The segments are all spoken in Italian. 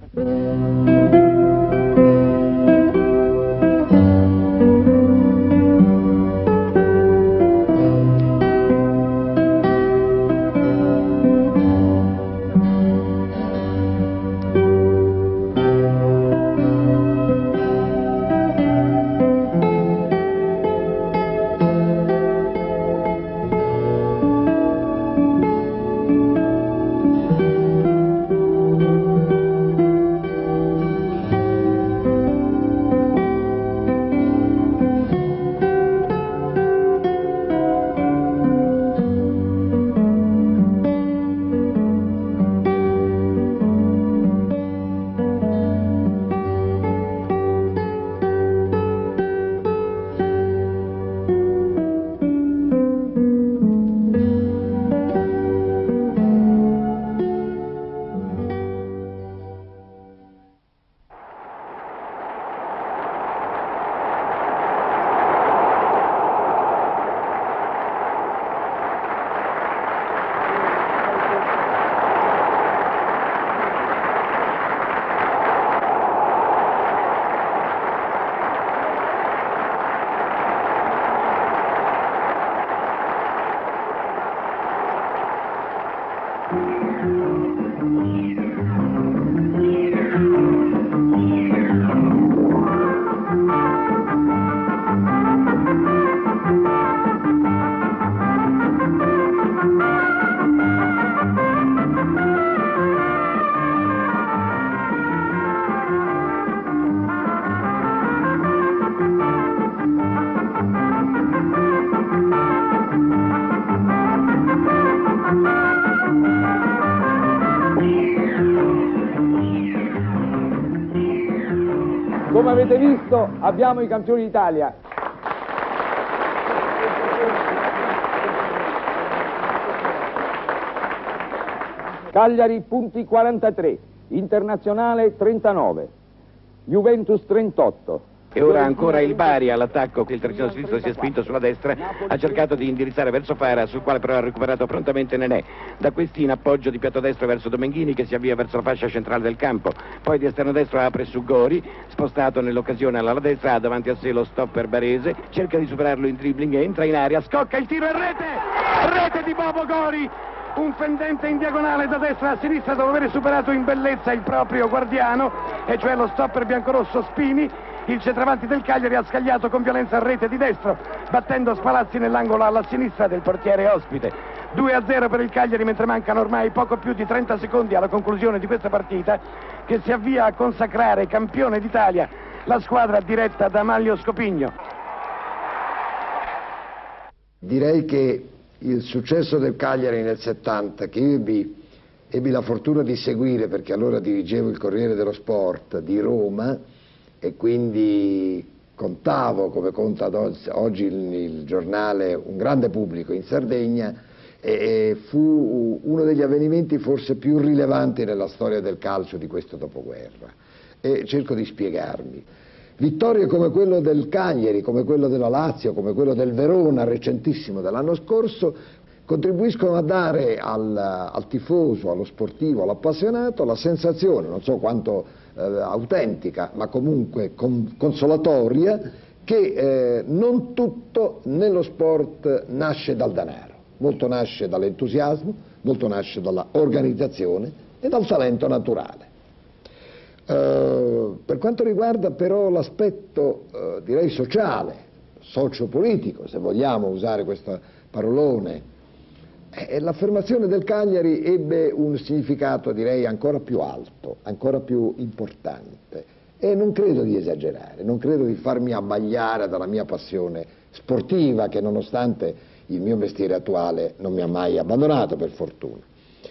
Come avete visto, abbiamo i campioni d'Italia. Cagliari punti 43, Internazionale 39, Juventus 38. E ora ancora il Bari all'attacco. Il terzino sinistro si è spinto sulla destra, ha cercato di indirizzare verso Fara, sul quale però ha recuperato prontamente Nenè. Da questi in appoggio di piatto destro verso Domenghini, che si avvia verso la fascia centrale del campo. Poi di esterno destro apre su Gori, spostato nell'occasione alla destra, ha davanti a sé lo stopper Barese, cerca di superarlo in dribbling, entra in area, scocca il tiro e rete! Rete di Bobo Gori! Un fendente in diagonale da destra a sinistra dopo aver superato in bellezza il proprio guardiano, e cioè lo stopper biancorosso Spini. Il centravanti del Cagliari ha scagliato con violenza a rete di destro, battendo Spalazzi nell'angolo alla sinistra del portiere ospite. 2-0 per il Cagliari, mentre mancano ormai poco più di 30 secondi alla conclusione di questa partita, che si avvia a consacrare campione d'Italia la squadra diretta da Manlio Scopigno. Direi che il successo del Cagliari nel 70, che io ebbi la fortuna di seguire perché allora dirigevo il Corriere dello Sport di Roma, e quindi contavo, come conta oggi il giornale, un grande pubblico in Sardegna, e fu uno degli avvenimenti forse più rilevanti nella storia del calcio di questo dopoguerra. E cerco di spiegarmi. Vittorie come quello del Cagliari, come quello della Lazio, come quello del Verona, recentissimo dell'anno scorso, contribuiscono a dare al tifoso, allo sportivo, all'appassionato la sensazione, non so quanto autentica, ma comunque consolatoria, che non tutto nello sport nasce dal denaro. Molto nasce dall'entusiasmo, molto nasce dalla organizzazione e dal talento naturale. Per quanto riguarda però l'aspetto direi sociale, sociopolitico, se vogliamo usare questo parolone, l'affermazione del Cagliari ebbe un significato direi ancora più alto, ancora più importante, e non credo di esagerare, non credo di farmi abbagliare dalla mia passione sportiva, che nonostante il mio mestiere attuale non mi ha mai abbandonato, per fortuna.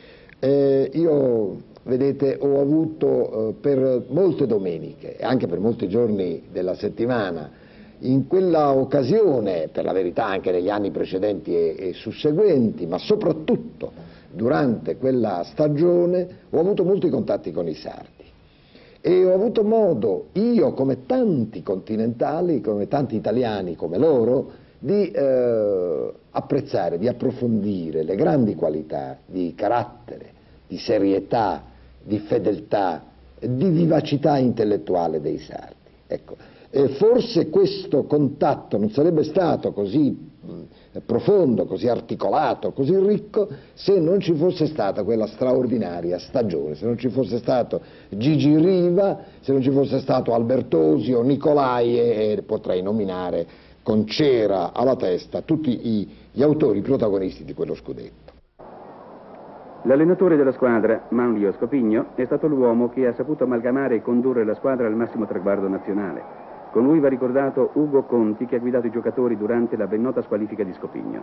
Io, vedete, ho avuto per molte domeniche e anche per molti giorni della settimana, in quella occasione, per la verità anche negli anni precedenti e susseguenti, ma soprattutto durante quella stagione, ho avuto molti contatti con i sardi e ho avuto modo, io come tanti continentali, come tanti italiani come loro, di apprezzare, di approfondire le grandi qualità di carattere, di serietà, di fedeltà, di vivacità intellettuale dei sardi. Ecco. Forse questo contatto non sarebbe stato così profondo, così articolato, così ricco se non ci fosse stata quella straordinaria stagione, se non ci fosse stato Gigi Riva, se non ci fosse stato Albertosio, Nicolai e potrei nominare con Cera alla testa tutti gli autori protagonisti di quello scudetto. L'allenatore della squadra, Manlio Scopigno, è stato l'uomo che ha saputo amalgamare e condurre la squadra al massimo traguardo nazionale. Con lui va ricordato Ugo Conti, che ha guidato i giocatori durante la ben nota squalifica di Scopigno.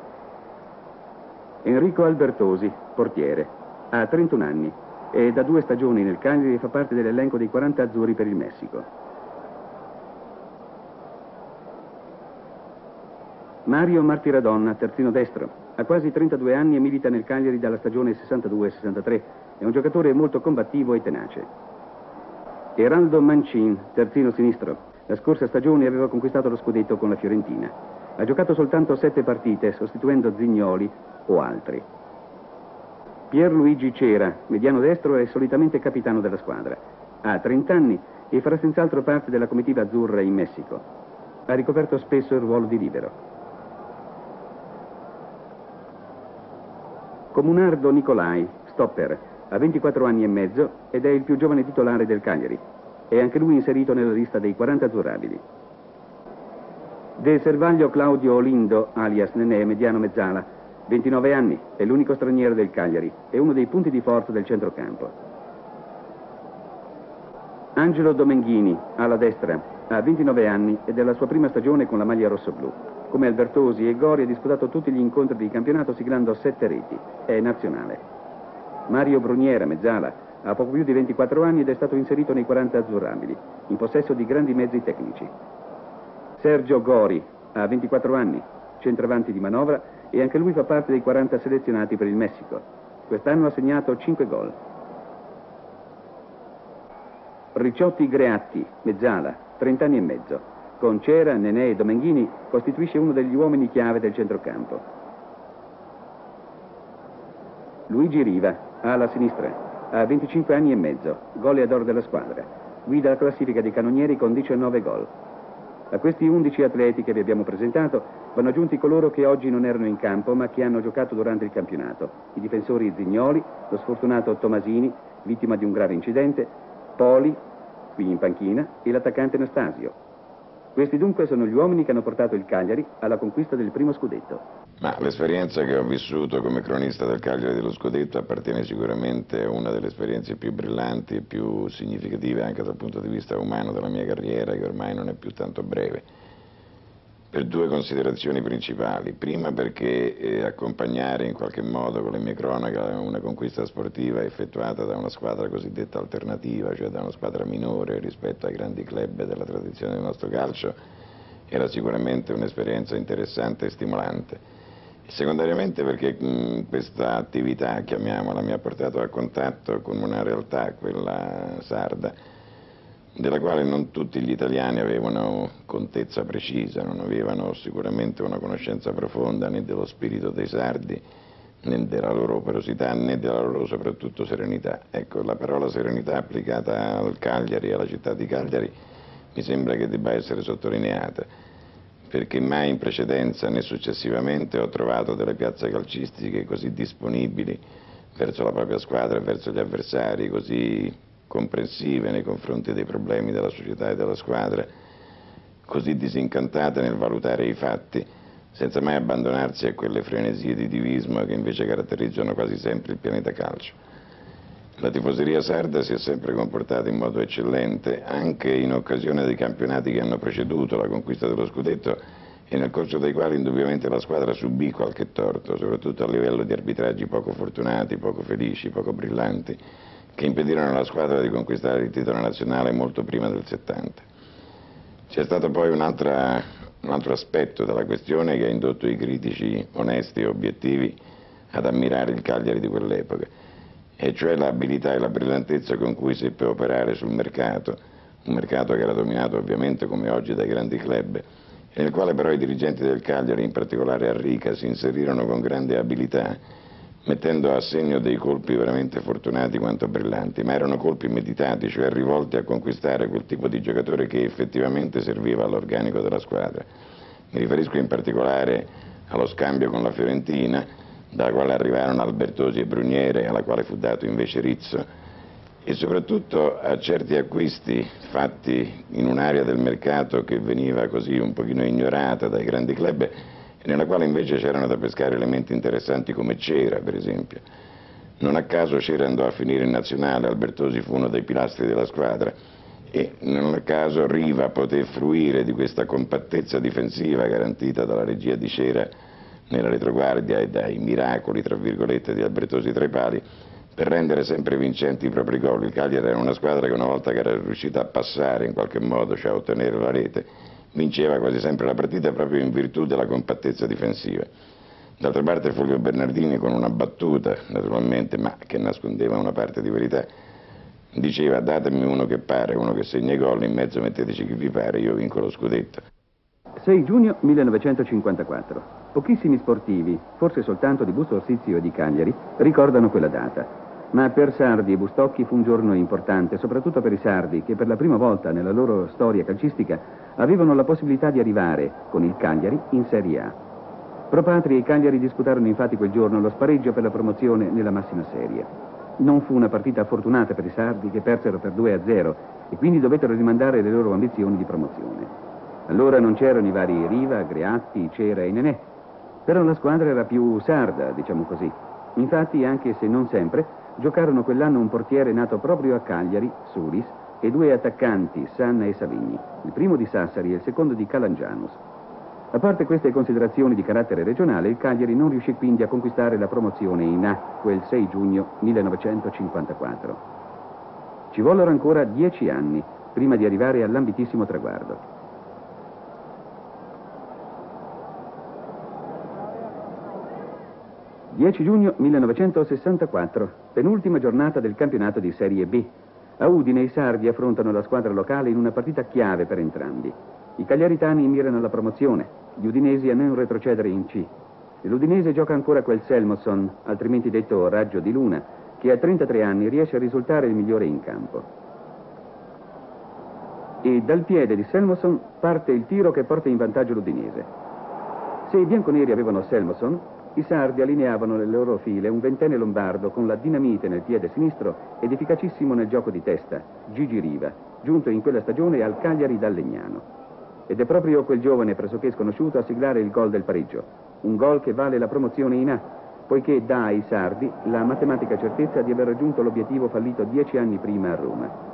Enrico Albertosi, portiere, ha 31 anni e da 2 stagioni nel Cagliari fa parte dell'elenco dei 40 azzurri per il Messico. Mario Martiradonna, terzino destro, ha quasi 32 anni e milita nel Cagliari dalla stagione 62-63. È un giocatore molto combattivo e tenace. Eraldo Mancin, terzino sinistro. La scorsa stagione aveva conquistato lo scudetto con la Fiorentina. Ha giocato soltanto 7 partite, sostituendo Zignoli o altri. Pierluigi Cera, mediano destro, è solitamente capitano della squadra. Ha 30 anni e farà senz'altro parte della comitiva azzurra in Messico. Ha ricoperto spesso il ruolo di libero. Comunardo Nicolai, stopper, ha 24 anni e mezzo ed è il più giovane titolare del Cagliari. È anche lui inserito nella lista dei 40 azzurrabili. De Servaglio Claudio Olindo, alias Nenè, mediano mezzala, 29 anni, è l'unico straniero del Cagliari, è uno dei punti di forza del centrocampo. Angelo Domenghini, alla destra, ha 29 anni ed è la sua prima stagione con la maglia rossoblù. Come Albertosi e Gori ha disputato tutti gli incontri di campionato siglando 7 reti, è nazionale. Mario Bruniera, mezzala, ha poco più di 24 anni ed è stato inserito nei 40 azzurrabili, in possesso di grandi mezzi tecnici. Sergio Gori ha 24 anni, centravanti di manovra e anche lui fa parte dei 40 selezionati per il Messico. Quest'anno ha segnato 5 gol. Ricciotti Greatti, mezzala, 30 anni e mezzo. Con Cera, Nenè e Domenghini costituisce uno degli uomini chiave del centrocampo. Luigi Riva, ala sinistra. Ha 25 anni e mezzo, goleador della squadra. Guida la classifica dei cannonieri con 19 gol. A questi 11 atleti che vi abbiamo presentato vanno aggiunti coloro che oggi non erano in campo ma che hanno giocato durante il campionato. I difensori Zignoli, lo sfortunato Tomasini, vittima di un grave incidente, Poli, qui in panchina, e l'attaccante Anastasio. Questi dunque sono gli uomini che hanno portato il Cagliari alla conquista del primo scudetto. Ma l'esperienza che ho vissuto come cronista del Cagliari dello scudetto appartiene sicuramente a una delle esperienze più brillanti e più significative anche dal punto di vista umano della mia carriera, che ormai non è più tanto breve, per 2 considerazioni principali. Prima perché accompagnare in qualche modo con le mie cronache una conquista sportiva effettuata da una squadra cosiddetta alternativa, cioè da una squadra minore rispetto ai grandi club della tradizione del nostro calcio, era sicuramente un'esperienza interessante e stimolante. Secondariamente perché questa attività, chiamiamola, mi ha portato a contatto con una realtà, quella sarda, della quale non tutti gli italiani avevano contezza precisa, non avevano sicuramente una conoscenza profonda né dello spirito dei sardi, né della loro operosità, né della loro soprattutto serenità. Ecco, la parola serenità applicata al Cagliari, alla città di Cagliari, mi sembra che debba essere sottolineata, perché mai in precedenza né successivamente ho trovato delle piazze calcistiche così disponibili verso la propria squadra e verso gli avversari, così comprensive nei confronti dei problemi della società e della squadra, così disincantate nel valutare i fatti, senza mai abbandonarsi a quelle frenesie di divismo che invece caratterizzano quasi sempre il pianeta calcio. La tifoseria sarda si è sempre comportata in modo eccellente, anche in occasione dei campionati che hanno preceduto la conquista dello scudetto e nel corso dei quali indubbiamente la squadra subì qualche torto, soprattutto a livello di arbitraggi poco fortunati, poco felici, poco brillanti, che impedirono alla squadra di conquistare il titolo nazionale molto prima del 70. C'è stato poi un altro aspetto della questione che ha indotto i critici onesti e obiettivi ad ammirare il Cagliari di quell'epoca, e cioè l'abilità e la brillantezza con cui seppe operare sul mercato, un mercato che era dominato ovviamente come oggi dai grandi club, e nel quale però i dirigenti del Cagliari, in particolare Arrica, si inserirono con grande abilità, mettendo a segno dei colpi veramente fortunati quanto brillanti, ma erano colpi meditati, cioè rivolti a conquistare quel tipo di giocatore che effettivamente serviva all'organico della squadra. Mi riferisco in particolare allo scambio con la Fiorentina, dalla quale arrivarono Albertosi e Bruniere, alla quale fu dato invece Rizzo, e soprattutto a certi acquisti fatti in un'area del mercato che veniva così un pochino ignorata dai grandi club, e nella quale invece c'erano da pescare elementi interessanti come Cera, per esempio. Non a caso Cera andò a finire in nazionale, Albertosi fu uno dei pilastri della squadra, e non a caso Riva poté fruire di questa compattezza difensiva garantita dalla regia di Cera nella retroguardia e dai miracoli, tra virgolette, di Albertosi tra i pali, per rendere sempre vincenti i propri gol. Il Cagliari era una squadra che una volta che era riuscita a passare in qualche modo, cioè a ottenere la rete, vinceva quasi sempre la partita proprio in virtù della compattezza difensiva. D'altra parte Fulvio Bernardini, con una battuta naturalmente, ma che nascondeva una parte di verità, diceva: datemi uno che pare, uno che segna i gol, in mezzo metteteci chi vi pare, io vinco lo scudetto. 6 giugno 1954. Pochissimi sportivi, forse soltanto di Busto Orsizio e di Cagliari, ricordano quella data. Ma per Sardi e Bustocchi fu un giorno importante, soprattutto per i sardi, che per la prima volta nella loro storia calcistica avevano la possibilità di arrivare, con il Cagliari, in Serie A. Pro Patria e Cagliari disputarono infatti quel giorno lo spareggio per la promozione nella massima serie. Non fu una partita fortunata per i sardi, che persero per 2-0 e quindi dovettero rimandare le loro ambizioni di promozione. Allora non c'erano i vari Riva, Greatti, Cera e Nenè, però la squadra era più sarda, diciamo così. Infatti, anche se non sempre, giocarono quell'anno un portiere nato proprio a Cagliari, Suris, e 2 attaccanti, Sanna e Savigny, il primo di Sassari e il secondo di Calangianus. A parte queste considerazioni di carattere regionale, il Cagliari non riuscì quindi a conquistare la promozione in A quel 6 giugno 1954. Ci vollero ancora 10 anni prima di arrivare all'ambitissimo traguardo. 10 giugno 1964, penultima giornata del campionato di Serie B. A Udine i sardi affrontano la squadra locale in una partita chiave per entrambi. I cagliaritani mirano alla promozione, gli udinesi a non retrocedere in C. E l'Udinese gioca ancora quel Selmosson, altrimenti detto Raggio di Luna, che a 33 anni riesce a risultare il migliore in campo. E dal piede di Selmosson parte il tiro che porta in vantaggio l'Udinese. Se i bianconeri avevano Selmosson, i sardi allineavano nelle loro file un ventenne lombardo con la dinamite nel piede sinistro ed efficacissimo nel gioco di testa, Gigi Riva, giunto in quella stagione al Cagliari dal Legnano. Ed è proprio quel giovane pressoché sconosciuto a siglare il gol del pareggio, un gol che vale la promozione in A, poiché dà ai sardi la matematica certezza di aver raggiunto l'obiettivo fallito 10 anni prima a Roma.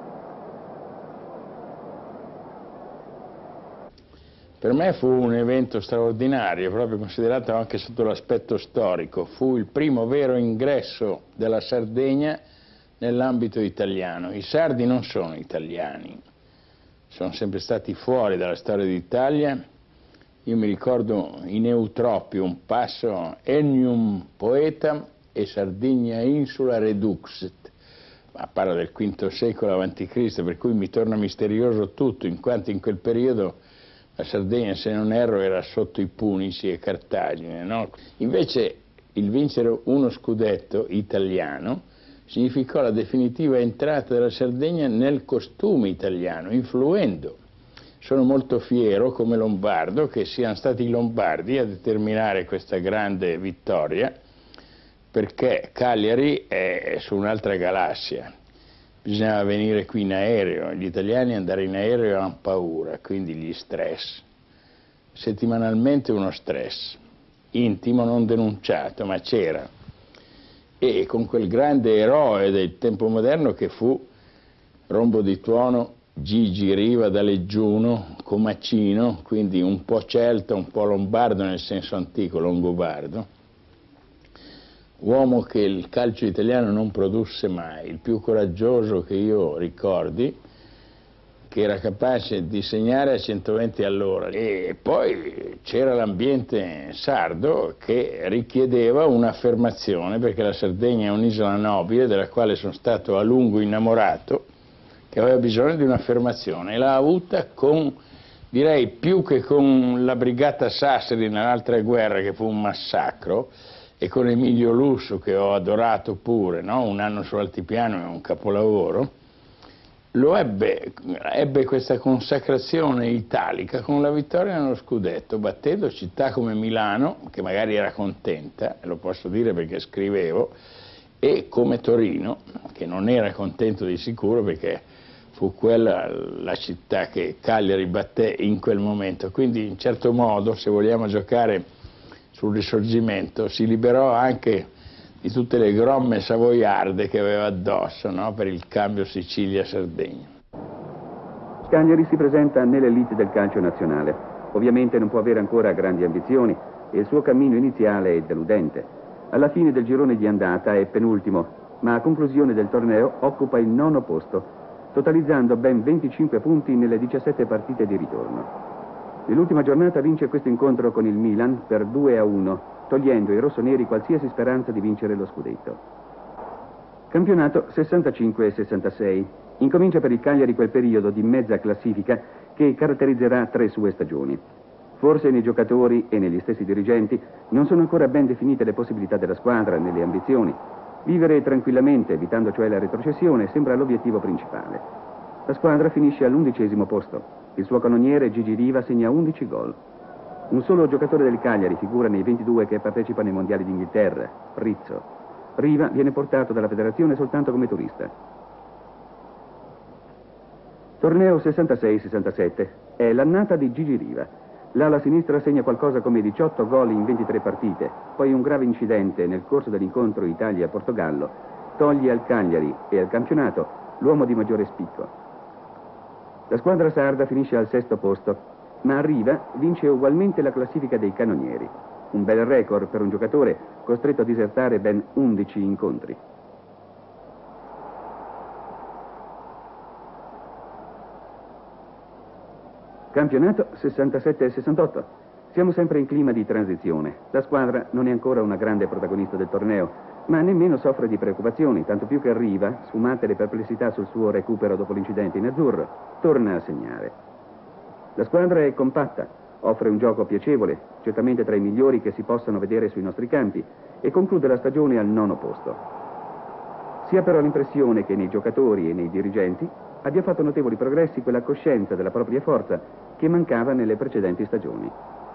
Per me fu un evento straordinario, proprio considerato anche sotto l'aspetto storico. Fu il primo vero ingresso della Sardegna nell'ambito italiano. I sardi non sono italiani, sono sempre stati fuori dalla storia d'Italia. Io mi ricordo in Eutropio un passo Enium poetam e Sardigna insula reduxit, ma parla del V secolo a.C., per cui mi torna misterioso tutto, in quanto in quel periodo la Sardegna, se non erro, era sotto i Punici e Cartagine, no? Invece il vincere uno scudetto italiano significò la definitiva entrata della Sardegna nel costume italiano, influendo. Sono molto fiero, come lombardo, che siano stati i lombardi a determinare questa grande vittoria, perché Cagliari è su un'altra galassia. Bisognava venire qui in aereo, gli italiani andare in aereo hanno paura, quindi gli stress. Settimanalmente uno stress, intimo non denunciato, ma c'era. E con quel grande eroe del tempo moderno che fu rombo di tuono Gigi Riva da Leggiuno, comacino, quindi un po' celta, un po' lombardo nel senso antico, longobardo. Uomo che il calcio italiano non produsse mai, il più coraggioso che io ricordi, che era capace di segnare a 120 all'ora. E poi c'era l'ambiente sardo che richiedeva un'affermazione, perché la Sardegna è un'isola nobile della quale sono stato a lungo innamorato, che aveva bisogno di un'affermazione, e l'ha avuta con, direi, più che con la brigata Sassari nell'altra guerra, che fu un massacro, e con Emilio Lusso, che ho adorato pure, no? Un anno sull'altipiano è un capolavoro, ebbe questa consacrazione italica con la vittoria nello scudetto, battendo città come Milano, che magari era contenta, e lo posso dire perché scrivevo, e come Torino, che non era contento di sicuro perché fu quella la città che Cagliari batté in quel momento. Quindi in certo modo, se vogliamo giocare sul risorgimento, si liberò anche di tutte le gromme savoiarde che aveva addosso, no? Per il cambio Sicilia-Sardegna. Cagliari si presenta nell'elite del calcio nazionale. Ovviamente non può avere ancora grandi ambizioni e il suo cammino iniziale è deludente. Alla fine del girone di andata è penultimo, ma a conclusione del torneo occupa il 9° posto, totalizzando ben 25 punti nelle 17 partite di ritorno. Nell'ultima giornata vince questo incontro con il Milan per 2-1, togliendo ai rossoneri qualsiasi speranza di vincere lo scudetto. Campionato 65-66. Incomincia per il Cagliari quel periodo di mezza classifica che caratterizzerà 3 sue stagioni. Forse nei giocatori e negli stessi dirigenti non sono ancora ben definite le possibilità della squadra né le ambizioni. Vivere tranquillamente, evitando cioè la retrocessione, sembra l'obiettivo principale. La squadra finisce all'11° posto. Il suo canoniere Gigi Riva segna 11 gol. Un solo giocatore del Cagliari figura nei 22 che partecipano ai mondiali d'Inghilterra, Rizzo. Riva viene portato dalla federazione soltanto come turista. Torneo 66-67. È l'annata di Gigi Riva. L'ala sinistra segna qualcosa come 18 gol in 23 partite, poi un grave incidente nel corso dell'incontro Italia-Portogallo toglie al Cagliari e al campionato l'uomo di maggiore spicco. La squadra sarda finisce al 6° posto, ma a Riva vince ugualmente la classifica dei canonieri. Un bel record per un giocatore costretto a disertare ben 11 incontri. Campionato 67-68. Siamo sempre in clima di transizione. La squadra non è ancora una grande protagonista del torneo, ma nemmeno soffre di preoccupazioni, tanto più che Riva, sfumate le perplessità sul suo recupero dopo l'incidente in azzurro, torna a segnare. La squadra è compatta, offre un gioco piacevole, certamente tra i migliori che si possano vedere sui nostri campi, e conclude la stagione al 9° posto. Si ha però l'impressione che nei giocatori e nei dirigenti abbia fatto notevoli progressi quella coscienza della propria forza che mancava nelle precedenti stagioni.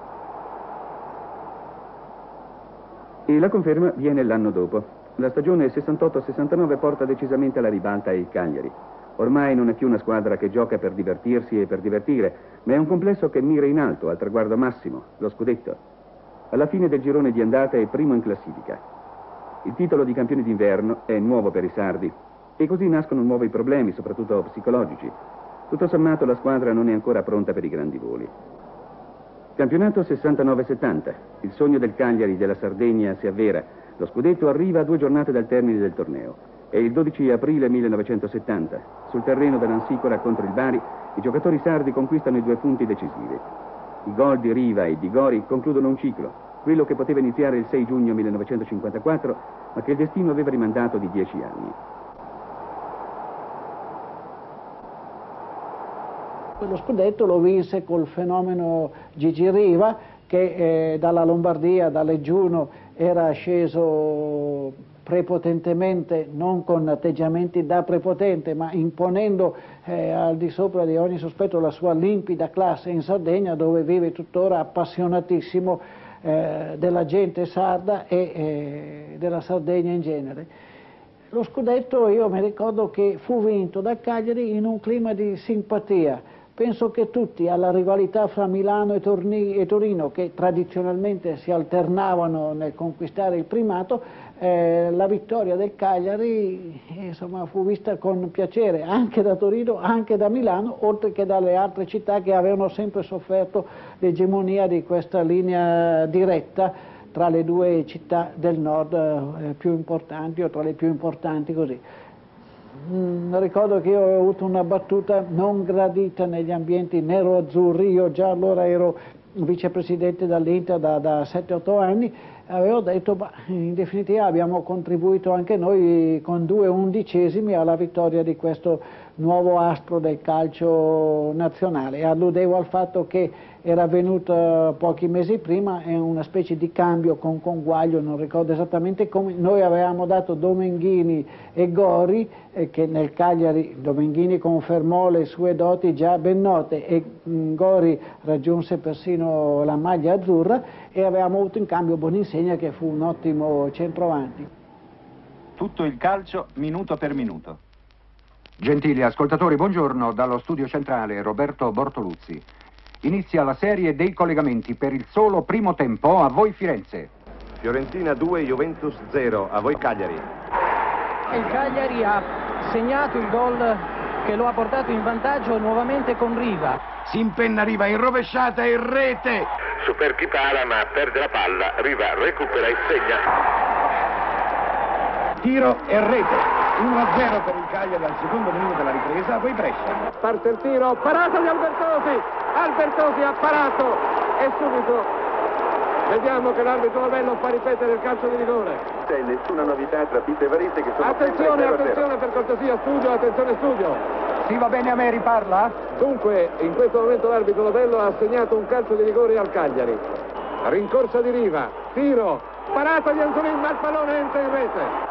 E la conferma viene l'anno dopo. La stagione 68-69 porta decisamente alla ribalta il Cagliari. Ormai non è più una squadra che gioca per divertirsi e per divertire, ma è un complesso che mira in alto, al traguardo massimo, lo scudetto. Alla fine del girone di andata è primo in classifica. Il titolo di campioni d'inverno è nuovo per i sardi e così nascono nuovi problemi, soprattutto psicologici. Tutto sommato la squadra non è ancora pronta per i grandi voli. Campionato 69-70. Il sogno del Cagliari e della Sardegna si avvera. Lo scudetto arriva a 2 giornate dal termine del torneo. È il 12 aprile 1970. Sul terreno dell'Ansicora contro il Bari, i giocatori sardi conquistano i 2 punti decisivi. I gol di Riva e di Gori concludono un ciclo, quello che poteva iniziare il 6 giugno 1954, ma che il destino aveva rimandato di 10 anni. Lo scudetto lo vinse col fenomeno Gigi Riva che dalla Lombardia, da Leggiuno, era sceso prepotentemente, non con atteggiamenti da prepotente, ma imponendo al di sopra di ogni sospetto la sua limpida classe in Sardegna, dove vive tuttora appassionatissimo della gente sarda e della Sardegna in genere. Lo scudetto, io mi ricordo che fu vinto da Cagliari in un clima di simpatia. Penso che tutti, alla rivalità fra Milano e Torino, che tradizionalmente si alternavano nel conquistare il primato, la vittoria del Cagliari insomma, fu vista con piacere anche da Torino, anche da Milano, oltre che dalle altre città che avevano sempre sofferto l'egemonia di questa linea diretta tra le 2 città del nord più importanti, o tra le più importanti così. Ricordo che io ho avuto una battuta non gradita negli ambienti nero-azzurri, io già allora ero vicepresidente dall'Inter da 7-8 anni, avevo detto, in definitiva abbiamo contribuito anche noi con 2 undicesimi alla vittoria di questo nuovo astro del calcio nazionale. E alludevo al fatto che era avvenuto pochi mesi prima una specie di cambio con Conguaglio, non ricordo esattamente come. Noi avevamo dato Domenghini e Gori, che nel Cagliari Domenghini confermò le sue doti già ben note e Gori raggiunse persino la maglia azzurra, e avevamo avuto in cambio Boninsegna, che fu un ottimo centravanti. Tutto il calcio minuto per minuto. Gentili ascoltatori, buongiorno dallo studio centrale Roberto Bortoluzzi. Inizia la serie dei collegamenti per il solo primo tempo. A voi Firenze. Fiorentina 2, Juventus 0, a voi Cagliari. Il Cagliari ha segnato il gol che lo ha portato in vantaggio nuovamente con Riva. Si impenna Riva in rovesciata e in rete. Super chi para ma perde la palla, Riva recupera e segna. Tiro e rete. 1-0 per il Cagliari al secondo minuto della ripresa, poi Brescia. Parte il tiro, parato di Albertosi! Albertosi ha parato e subito vediamo che l'arbitro Novello fa ripetere il calcio di rigore. C'è nessuna novità tra Pisa e Varese che sono Attenzione, sempre 0-0. attenzione per cortesia, studio, attenzione studio. Sì, va bene a me, riparla? Dunque, in questo momento l'arbitro Novello ha assegnato un calcio di rigore al Cagliari. Rincorsa di Riva, tiro, parata di Anzolin, ma il pallone entra in rete.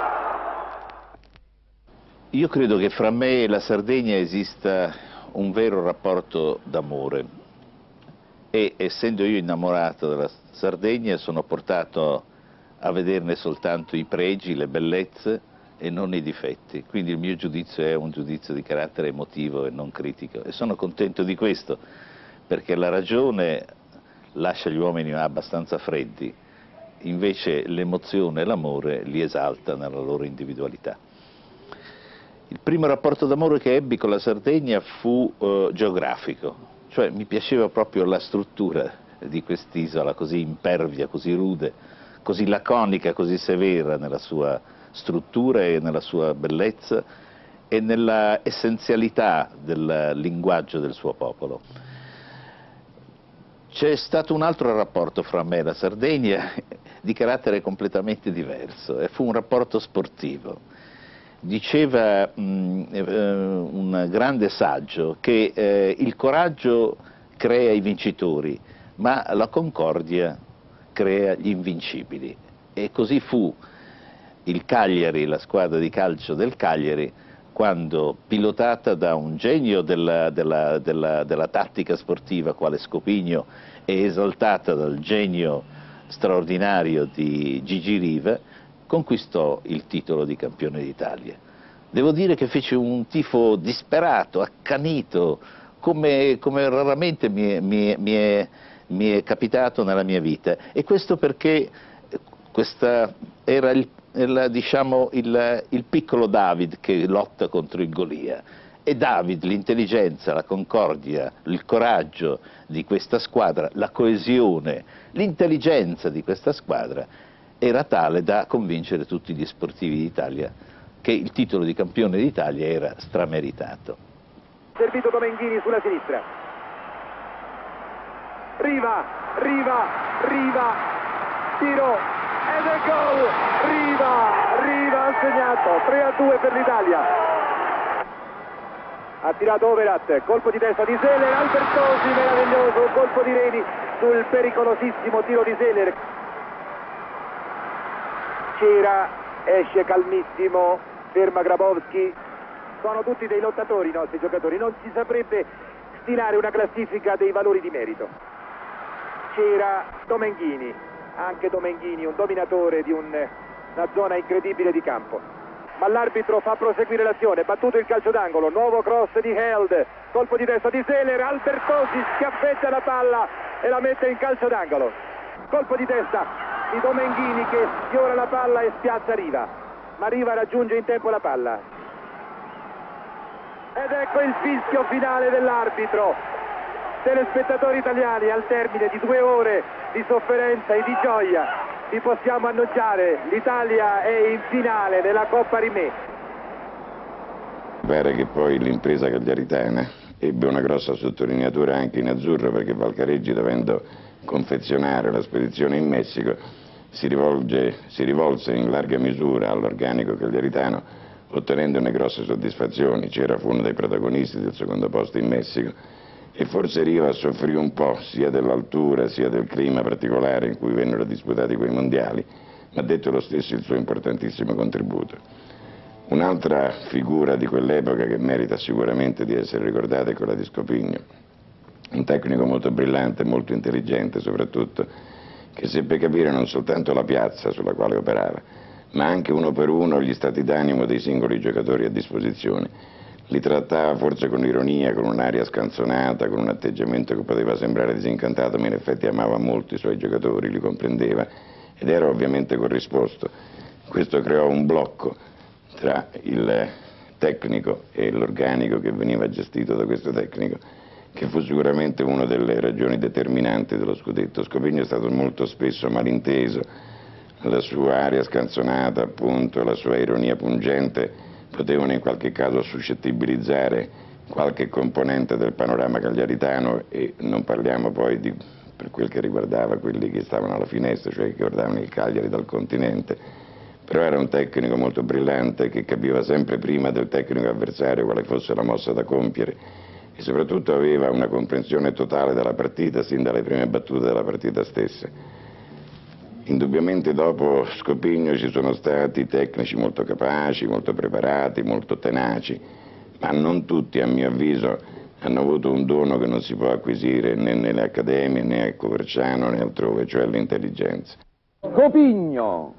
Io credo che fra me e la Sardegna esista un vero rapporto d'amore e essendo io innamorato della Sardegna sono portato a vederne soltanto i pregi, le bellezze e non i difetti, quindi il mio giudizio è un giudizio di carattere emotivo e non critico e sono contento di questo perché la ragione lascia gli uomini abbastanza freddi, invece l'emozione e l'amore li esalta nella loro individualità. Il primo rapporto d'amore che ebbi con la Sardegna fu geografico, cioè mi piaceva proprio la struttura di quest'isola così impervia, così rude, così laconica, così severa nella sua struttura e nella sua bellezza e nella essenzialità del linguaggio del suo popolo. C'è stato un altro rapporto fra me e la Sardegna di carattere completamente diverso e fu un rapporto sportivo. Diceva un grande saggio che il coraggio crea i vincitori, ma la concordia crea gli invincibili. E così fu il Cagliari, la squadra di calcio del Cagliari, quando pilotata da un genio della tattica sportiva quale Scopigno e esaltata dal genio straordinario di Gigi Riva, conquistò il titolo di campione d'Italia. Devo dire che fece un tifo disperato, accanito, come raramente mi è capitato nella mia vita. E questo perché era diciamo, il piccolo David che lotta contro il Golia. E David, l'intelligenza, la concordia, il coraggio di questa squadra, la coesione, l'intelligenza di questa squadra era tale da convincere tutti gli sportivi d'Italia che il titolo di campione d'Italia era strameritato. Servito Domenghini sulla sinistra. Riva, tiro ed è gol! Riva ha segnato, 3-2 per l'Italia. Ha tirato Overat, colpo di testa di Seller, Albertosi, meraviglioso, colpo di Reni sul pericolosissimo tiro di Seller. Cera, esce calmissimo, ferma Grabowski. Sono tutti dei lottatori i nostri giocatori, non si saprebbe stilare una classifica dei valori di merito. Cera, Domenghini, anche Domenghini, un dominatore di una zona incredibile di campo. Ma l'arbitro fa proseguire l'azione, battuto il calcio d'angolo, nuovo cross di Held, colpo di testa di Seller, Albertosi schiaffeggia la palla e la mette in calcio d'angolo. Colpo di testa di Domenghini che sfiora la palla e spiazza Riva, ma Riva raggiunge in tempo la palla. Ed ecco il fischio finale dell'arbitro. Telespettatori italiani, al termine di 2 ore di sofferenza e di gioia, vi possiamo annunciare: l'Italia è in finale della Coppa Rimè. Pare che poi l'impresa cagliaritana ebbe una grossa sottolineatura anche in azzurro, perché Valcareggi, dovendo confezionare la spedizione in Messico, si rivolse in larga misura all'organico cagliaritano, ottenendone grosse soddisfazioni. Cera fu uno dei protagonisti del secondo posto in Messico e forse Riva soffrì un po' sia dell'altura sia del clima particolare in cui vennero disputati quei mondiali, ma ha detto lo stesso il suo importantissimo contributo. Un'altra figura di quell'epoca che merita sicuramente di essere ricordata è quella di Scopigno, un tecnico molto brillante, molto intelligente soprattutto, che seppe capire non soltanto la piazza sulla quale operava, ma anche uno per uno gli stati d'animo dei singoli giocatori a disposizione. Li trattava forse con ironia, con un'aria scanzonata, con un atteggiamento che poteva sembrare disincantato, ma in effetti amava molto i suoi giocatori, li comprendeva ed era ovviamente corrisposto. Questo creò un blocco tra il tecnico e l'organico che veniva gestito da questo tecnico, che fu sicuramente una delle ragioni determinanti dello scudetto. Scopigno è stato molto spesso malinteso, la sua aria scanzonata, appunto, la sua ironia pungente potevano in qualche caso suscettibilizzare qualche componente del panorama cagliaritano, e non parliamo poi per quel che riguardava quelli che stavano alla finestra, cioè che guardavano il Cagliari dal continente. Però era un tecnico molto brillante che capiva sempre prima del tecnico avversario quale fosse la mossa da compiere e soprattutto aveva una comprensione totale della partita sin dalle prime battute della partita stessa. Indubbiamente dopo Scopigno ci sono stati tecnici molto capaci, molto preparati, molto tenaci, ma non tutti, a mio avviso, hanno avuto un dono che non si può acquisire né nelle accademie né a Coverciano né altrove, cioè l'intelligenza. Scopigno!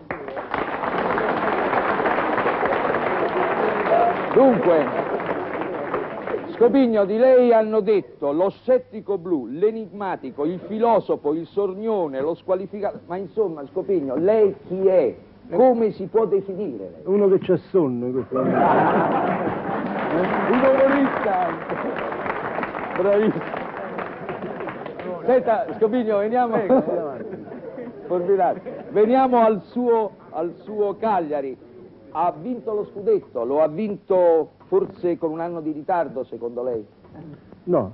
Dunque, Scopigno, di lei hanno detto lo scettico blu, l'enigmatico, il filosofo, il sornione, lo squalificato, ma insomma Scopigno, lei chi è? Come si può definire? Uno che c'ha sonno in questo momento. Un umorista! Bravissimo! Senta, Scopigno, veniamo al suo Cagliari. Ha vinto lo scudetto, lo ha vinto forse con un anno di ritardo, secondo lei? No.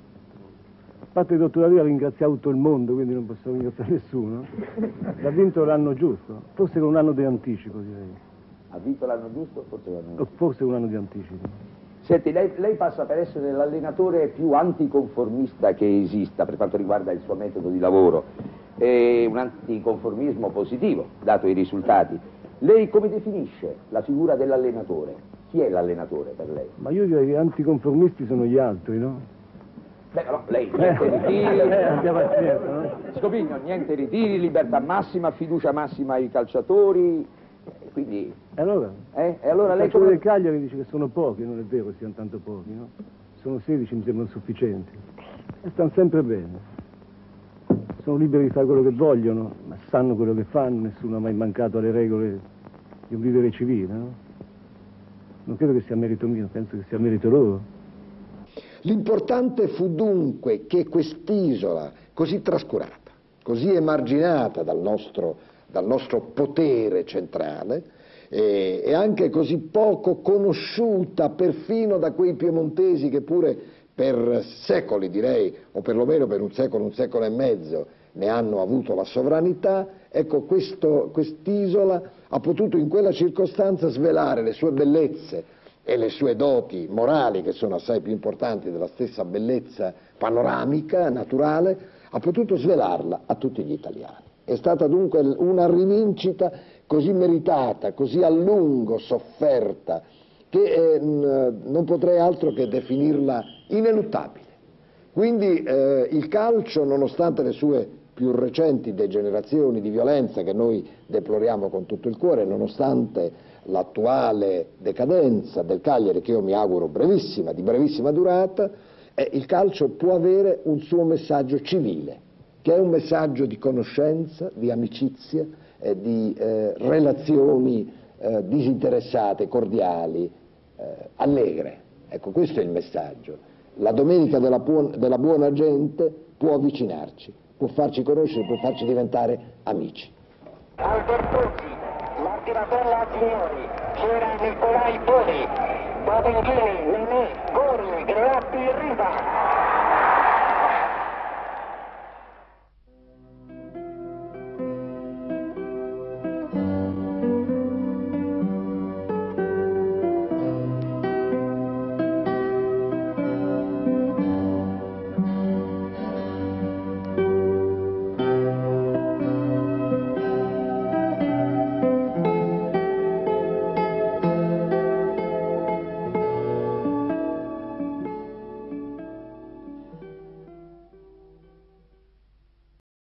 A parte il dottor Riva ringrazia tutto il mondo, quindi non posso ringraziare nessuno. L'ha vinto l'anno giusto, forse con un anno di anticipo, direi. Ha vinto l'anno giusto? Forse un anno di anticipo. Senti, lei passa per essere l'allenatore più anticonformista che esista per quanto riguarda il suo metodo di lavoro. È un anticonformismo positivo, dato i risultati. Lei come definisce la figura dell'allenatore? Chi è l'allenatore per lei? Ma io direi che anticonformisti sono gli altri, no? Beh, no, lei niente ritiri, andiamo assieme, no? Scopigno, niente ritiri, libertà massima, fiducia massima ai calciatori, quindi... E allora? E allora lei come... del Cagliari dice che sono pochi, non è vero che siano tanto pochi, no? Sono 16, mi sembrano sufficienti. E stanno sempre bene. Sono liberi di fare quello che vogliono, ma sanno quello che fanno, nessuno ha mai mancato alle regole di un vivere civile, no? Non credo che sia merito mio, penso che sia merito loro. L'importante fu dunque che quest'isola, così trascurata, così emarginata dal nostro potere centrale, e anche così poco conosciuta perfino da quei piemontesi che pure per secoli, direi, o perlomeno per un secolo e mezzo, ne hanno avuto la sovranità. Ecco, quest'isola ha potuto in quella circostanza svelare le sue bellezze e le sue doti morali, che sono assai più importanti della stessa bellezza panoramica, naturale, ha potuto svelarla a tutti gli italiani. È stata dunque una rivincita così meritata, così a lungo sofferta, che non potrei altro che definirla ineluttabile. Quindi il calcio, nonostante le sue più recenti degenerazioni di violenza che noi deploriamo con tutto il cuore, nonostante l'attuale decadenza del Cagliari, che io mi auguro brevissima, di brevissima durata, il calcio può avere un suo messaggio civile, che è un messaggio di conoscenza, di amicizia, di relazioni disinteressate, cordiali, allegre. Ecco, questo è il messaggio. La domenica della buona gente può avvicinarci, può farci conoscere, può farci diventare amici. Albertuzzi, Martinatella Signori, c'era Nicolai Boni, Babenghini, Nenè, Gori, Greatti, Riva.